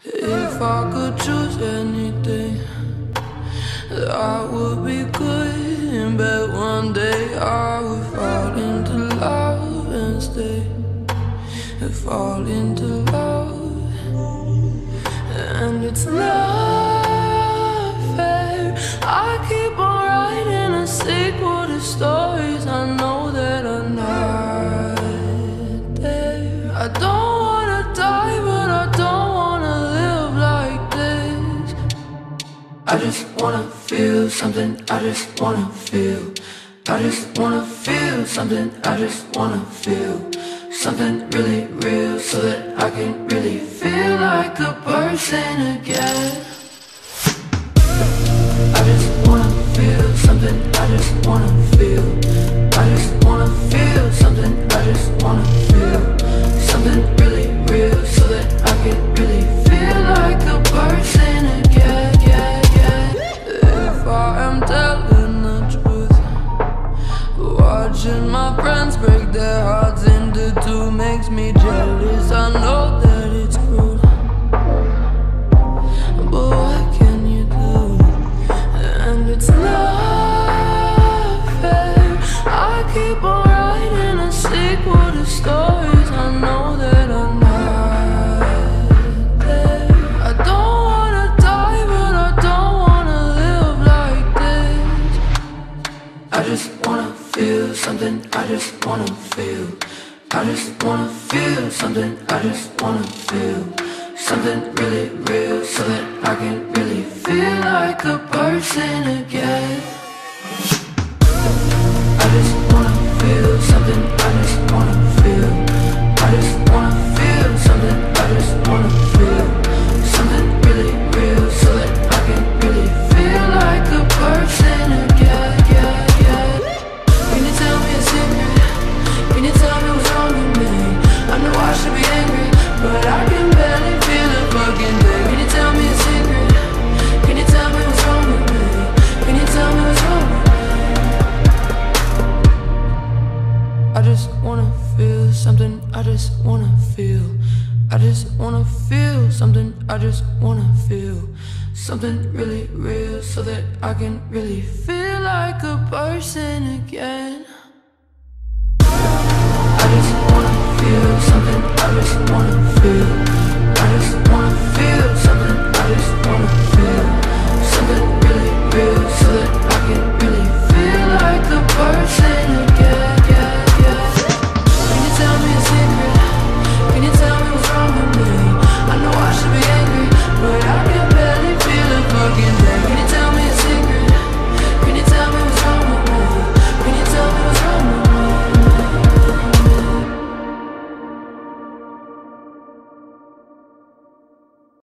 If I could choose anything, that would be good. But one day I would fall into love and stay. Fall into love, and it's not fair. I keep on writing a sequel to stories I know that are not there. I don't wanna die, but I don't wanna live like this. I just wanna feel something, I just wanna feel. I just wanna feel something, I just wanna feel something really real, so that I can really feel like a person again. I just wanna feel something, I just wanna feel. I just wanna feel something, I just wanna feel something really real, so that I can really feel like a person again. If I am telling the truth, watching my friends break their hearts into two makes me jealous. I know that it's cruel, but what can you do? And it's not fair. I keep on writing a sequel to stories I know that are not there. I don't wanna die, but I don't wanna live like this. I just wanna feel something, I just wanna feel. I just wanna feel something, I just wanna feel something really real, so that I can really feel like a person again. I just wanna feel something, I just wanna feel. I just wanna feel something, I just wanna feel something really real, so that I can really feel like a person again. Can you tell me a secret? Can you tell me what's wrong with me? I know I should be angry, but I can barely feel a fucking thing. Can you tell me a secret? Can you tell me what's wrong with me? Can you tell me what's wrong with me? I just wanna feel something, I just wanna feel. I just wanna feel something, I just wanna feel something really real, so that I can really feel like a person again. I just wanna feel something, I just wanna